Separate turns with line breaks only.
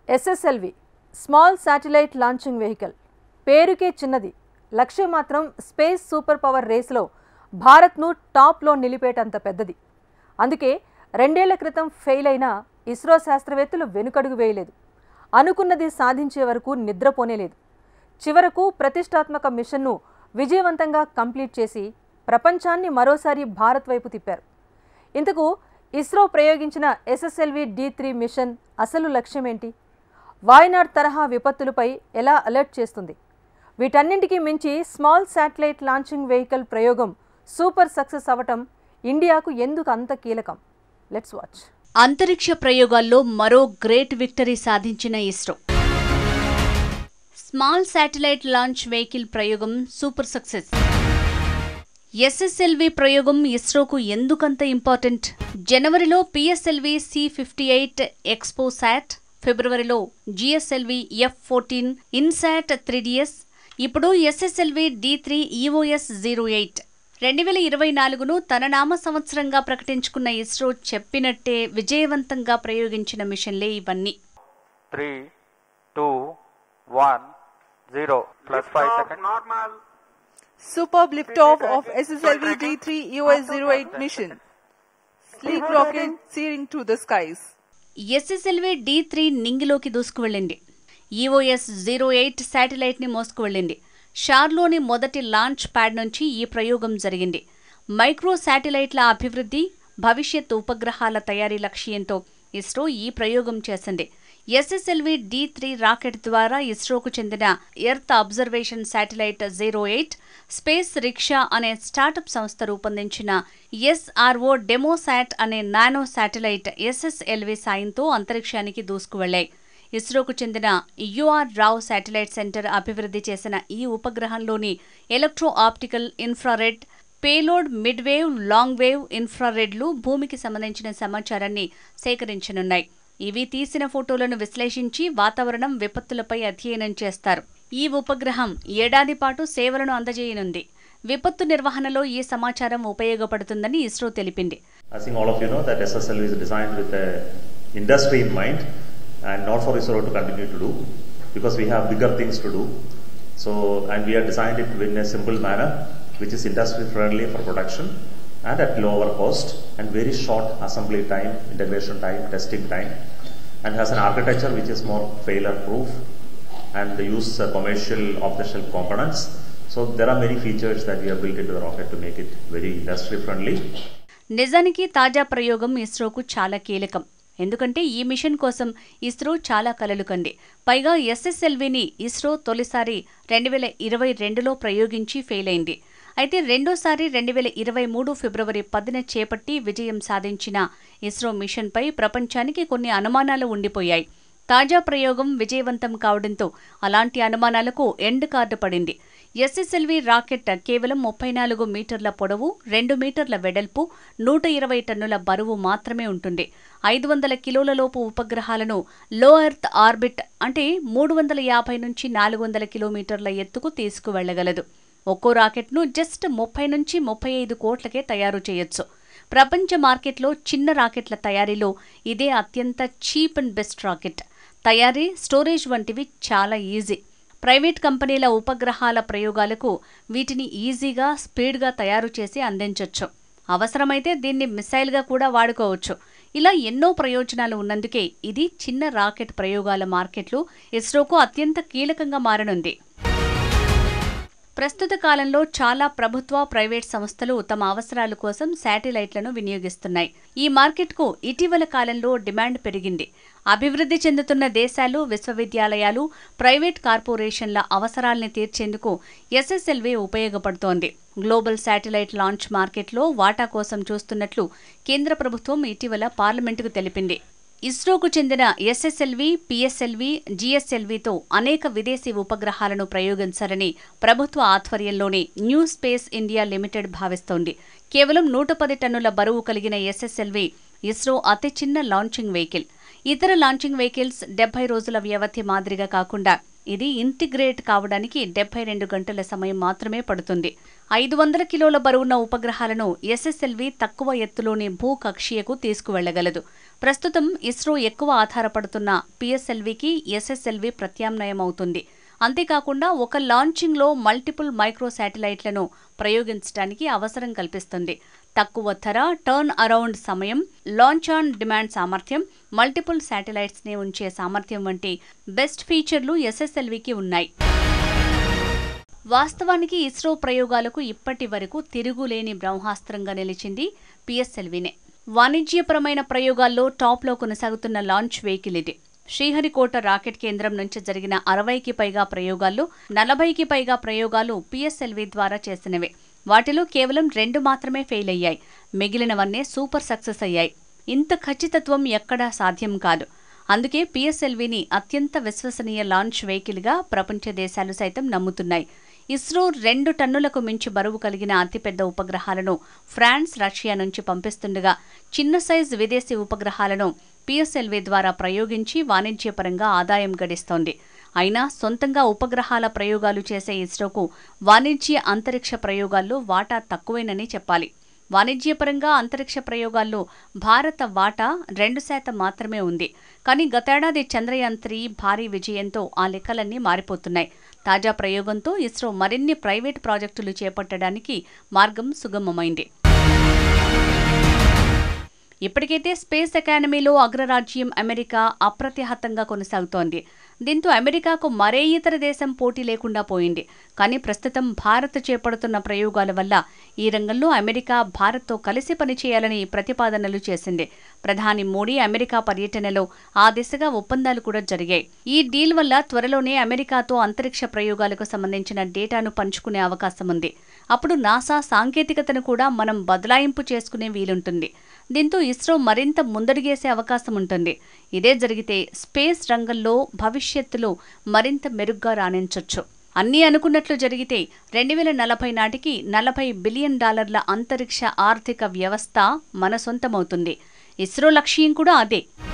SSLV small satellite launching vehicle పేరుకే చిన్నది, లక్ష్యం మాత్రం స్పేస్ సూపర్ పవర్ రేస్లో భారత్ను టాప్లో నిలిపేటంత పెద్దది. అందుకే 2 ఏళ్ల క్రితం ఫెయిల్ అయిన ఇస్రో శాస్త్రవేత్తలు వెనుకడుగు వేయలేదు. అనుకున్నది సాధించే వరకు నిద్రపోనేలేదు. చివరకు ప్రతిష్టాత్మక మిషన్ను విజయవంతంగా కంప్లీట్ చేసి ప్రపంచాన్ని మరోసారి భారత్ వైపు తిప్పారు. ఇంతకు ఇస్రో ప్రయోగించిన SSLV D3 మిషన్ అసలు లక్ష్యమేంటి? వాయనాడ్ తరహా విపత్తులపై ఎలా అలర్ట్ చేస్తుంది? వీటన్నింటికీ మించి స్మాల్ శాటిలైట్ లాంచింగ్ వెహికల్ ప్రయోగం సూపర్ సక్సెస్ అవటం ఇండియాకు ఎందుకు అంత కీలకం? Let's watch.
అంతరిక్ష ప్రయోగాల్లో మరో గ్రేట్ విక్టరీ సాధించిన ISRO small satellite launch vehicle ప్రయోగం సూపర్ సక్సెస్. SSLV ప్రయోగం ఇస్రోకు ఎందుకంత ఇంపార్టెంట్? జనవరిలో PSLV C58 ఎక్స్పోసాట్, ఫిబ్రవరిలో GSLV F14 ఇన్సాట్ 3DS, ఇప్పుడు SSLV D3 EOS-08. 2024ను తన నామ సంవత్సరంగా ప్రకటించుకున్న ఇస్రో చెప్పినట్టే విజయవంతంగా ప్రయోగించిన మిషన్లే ఇవన్నీ.
3, 2, 1, 0 plus 5 seconds.
Normal. Superb liftoff of SSLV D3 EOS-08 mission. Sleek rocket soaring to the skies.
SSLV D3 నింగిలోకి దూసుకువెళ్ళింది. EOS-08 శాటిలైట్ ని మోసుకువెళ్ళింది. షార్లోని మొదటి లాంచ్ ప్యాడ్ నుంచి ఈ ప్రయోగం జరిగింది. మైక్రో శాటిలైట్ల అభివృద్ధి, భవిష్యత్ ఉపగ్రహాల తయారీ లక్ష్యంతో ఇస్రో ఈ ప్రయోగం చేసింది. SSLV D3 రాకెట్ ద్వారా ఇస్రోకు చెందిన earth observation satellite 08, space rickshaw అనే స్టార్టప్ సంస్థ రూపొందించిన SRO డెమోసాట్ అనే నానో శాటిలైట్ SSLV సాయంతో అంతరిక్షానికి దూసుకువెళ్లాయి. ఇస్రోకు చెందిన UR రావ్ శాటిలైట్ సెంటర్ అభివృద్ధి చేసిన ఈ ఉపగ్రహంలోని electro optical infrared, payload, mid wave, long wave ఇన్ఫ్రారెడ్లు భూమికి సంబంధించిన సమాచారాన్ని సేకరించనున్నాయి. ఇవి తీసిన ఫోటోలను విశ్లేషించి వాతావరణం, విపత్తులపై అధ్యయనం చేస్తారు. ఈ ఉపగ్రహం ఏడాది పాటు సేవలను అందజేయనుంది. విపత్తు నిర్వహణలో ఈ సమాచారం ఉపయోగపడుతుందని ఇస్రో తెలిపింది.
And not for ISRO to continue to do, because we have bigger things to do. So, and we have designed it in a simple manner, which is industry friendly for production and at lower cost and very short assembly time, integration time, testing time, and has an architecture which is more failure proof and use commercial off-the-shelf components. So, there are many features that we have built into the rocket to make it very industry friendly.
నిజానికి తాజా ప్రయోగం ఇస్రోకు చాలా కీలకం. ఎందుకంటే ఈ machine కోసం ఇస్రో చాలా కలలు కంది. పైగా SSLVని ఇస్రో తొలిసారి 2022లో ప్రయోగించి ఫెయిల్ అయింది. అయితే రెండోసారి 2023 ఫిబ్రవరి 10న చేపట్టి విజయం సాధించిన ఇస్రో మిషన్పై ప్రపంచానికి కొన్ని అనుమానాలు ఉండిపోయాయి. తాజా ప్రయోగం విజయవంతం కావడంతో అలాంటి అనుమానాలకు ఎండ్ కార్డు పడింది. SSLV రాకెట్ కేవలం 34 మీటర్ల పొడవు, 2 మీటర్ల వెడల్పు, 120 టన్నుల బరువు మాత్రమే ఉంటుంది. 500 కిలోలలోపు ఉపగ్రహాలను లో ఎర్త్ ఆర్బిట్ అంటే 350 నుంచి 400 కిలోమీటర్ల ఎత్తుకు తీసుకువెళ్లగలదు. ఒక్కో రాకెట్ను జస్ట్ 30 నుంచి 35 కోట్లకే తయారు చేయొచ్చు. ప్రపంచ మార్కెట్లో చిన్న రాకెట్ల తయారీలో ఇదే అత్యంత చీప్ అండ్ బెస్ట్ రాకెట్. తయారీ, స్టోరేజ్ వంటివి చాలా ఈజీ. ప్రైవేట్ కంపెనీల ఉపగ్రహాల ప్రయోగాలకు వీటిని ఈజీగా, స్పీడ్గా తయారు చేసి అందించొచ్చు. అవసరమైతే దీన్ని మిసైల్గా కూడా వాడుకోవచ్చు. ఇలా ఎన్నో ప్రయోజనాలు ఉన్నందుకే ఇది చిన్న రాకెట్ ప్రయోగాల మార్కెట్లో ఇస్రోకు అత్యంత కీలకంగా మారనుంది. ప్రస్తుత కాలంలో చాలా ప్రభుత్వ, ప్రైవేట్ సంస్థలు తమ అవసరాల కోసం శాటిలైట్లను వినియోగిస్తున్నాయి. ఈ మార్కెట్కు ఇటీవల కాలంలో డిమాండ్ పెరిగింది. అభివృద్ధి చెందుతున్న దేశాలు, విశ్వవిద్యాలయాలు, ప్రైవేట్ కార్పొరేషన్ల అవసరాల్ని తీర్చేందుకు SSLV ఉపయోగపడుతోంది. గ్లోబల్ శాటిలైట్ లాంచ్ మార్కెట్లో వాటా కోసం చూస్తున్నట్లు కేంద్ర ప్రభుత్వం ఇటీవల పార్లమెంటుకు తెలిపింది. ఇస్రోకు చెందిన SSLV, PSLV, GSLVతో అనేక విదేశీ ఉపగ్రహాలను ప్రయోగించాలని ప్రభుత్వ ఆధ్వర్యంలోని న్యూ స్పేస్ ఇండియా లిమిటెడ్ భావిస్తోంది. కేవలం 110 టన్నుల బరువు కలిగిన SSLV ఇస్రో అతి చిన్న లాంచింగ్ వెహికల్. ఇతర లాంచింగ్ వెహికల్స్ 70 రోజుల వ్యవధి మాదిరిగా కాకుండా ఇది ఇంటిగ్రేట్ కావడానికి 72 గంటల సమయం మాత్రమే పడుతుంది. 500 కిలోల బరువున్న ఉపగ్రహాలను SSLV తక్కువ ఎత్తులోని భూకక్షీయకు తీసుకువెళ్లగలదు. ప్రస్తుతం ఇస్రో ఎక్కువ ఆధారపడుతున్న పిఎస్ఎల్వికి ఎస్ఎస్ఎల్వి ప్రత్యామ్నాయం అవుతుంది. అంతేకాకుండా ఒక లాంచింగ్లో మల్టిపుల్ మైక్రో శాటిలైట్లను ప్రయోగించడానికి అవసరం కల్పిస్తుంది. తక్కువ ధర, టర్న్ అరౌండ్ సమయం, లాంచ్ ఆన్ డిమాండ్ సామర్థ్యం, మల్టిపుల్ శాటిలైట్స్ని ఉంచే సామర్థ్యం వంటి బెస్ట్ ఫీచర్లు ఎస్ఎస్ఎల్వికి ఉన్నాయి. వాస్తవానికి ఇస్రో ప్రయోగాలకు ఇప్పటి వరకు తిరుగులేని బ్రహ్మాస్త్రంగా నిలిచింది పిఎస్ఎల్వినే. వాణిజ్యపరమైన ప్రయోగాల్లో టాప్లో కొనసాగుతున్న లాంచ్ వెహికల్ ఇది. శ్రీహరికోట రాకెట్ కేంద్రం నుంచి జరిగిన 60కి పైగా ప్రయోగాల్లో 40కి పైగా ప్రయోగాలు పిఎస్ఎల్వి ద్వారా చేసినవే. వాటిలో కేవలం 2 మాత్రమే ఫెయిల్ అయ్యాయి. మిగిలినవన్నీ సూపర్ సక్సెస్ అయ్యాయి. ఇంత ఖచ్చితత్వం ఎక్కడా సాధ్యం కాదు. అందుకే పిఎస్ఎల్విని అత్యంత విశ్వసనీయ లాంచ్ వెహికల్గా ప్రపంచ దేశాలు సైతం నమ్ముతున్నాయి. ఇస్రో 2 టన్నులకు మించి బరువు కలిగిన అతిపెద్ద ఉపగ్రహాలను ఫ్రాన్స్, రష్యా నుంచి పంపిస్తుండగా చిన్న సైజు విదేశీ ఉపగ్రహాలను పిఎస్ఎల్వి ద్వారా ప్రయోగించి వాణిజ్యపరంగా ఆదాయం గడిస్తోంది. అయినా సొంతంగా ఉపగ్రహాల ప్రయోగాలు చేసే ఇస్రోకు వాణిజ్య అంతరిక్ష ప్రయోగాల్లో వాటా తక్కువేనని చెప్పాలి. వాణిజ్యపరంగా అంతరిక్ష ప్రయోగాల్లో భారత వాటా 2% మాత్రమే ఉంది. కానీ గతేడాది చంద్రయాన్ 3 భారీ విజయంతో ఆ లెక్కలన్నీ మారిపోతున్నాయి. తాజా ప్రయోగంతో ఇస్రో మరిన్ని ప్రైవేట్ ప్రాజెక్టులు చేపట్టడానికి మార్గం సుగమమైంది. ఇప్పటికైతే స్పేస్ ఎకానమీలో అగ్రరాజ్యం అమెరికా అప్రతిహతంగా కొనసాగుతోంది. దీంతో అమెరికాకు మరే ఇతర దేశం పోటీ లేకుండా పోయింది. కానీ ప్రస్తుతం భారత్ చేపడుతున్న ప్రయోగాల వల్ల ఈ రంగంలో అమెరికా భారత్తో కలిసి పనిచేయాలని ప్రతిపాదనలు చేసింది. ప్రధాని మోడీ అమెరికా పర్యటనలో ఆ దిశగా ఒప్పందాలు కూడా జరిగాయి. ఈ డీల్ వల్ల త్వరలోనే అమెరికాతో అంతరిక్ష ప్రయోగాలకు సంబంధించిన డేటాను పంచుకునే అవకాశం ఉంది. అప్పుడు నాసా సాంకేతికతను కూడా మనం బదలాయింపు చేసుకునే వీలుంటుంది. దీంతో ఇస్రో మరింత ముందడుగేసే అవకాశం ఉంటుంది. ఇదే జరిగితే స్పేస్ రంగంలో భవిష్యత్తులో మరింత మెరుగ్గా రాణించొచ్చు. అన్నీ అనుకున్నట్లు జరిగితే 2040 నాటికి $40 బిలియన్ అంతరిక్ష ఆర్థిక వ్యవస్థ మన సొంతమవుతుంది. ఇస్రో లక్ష్యం కూడా అదే.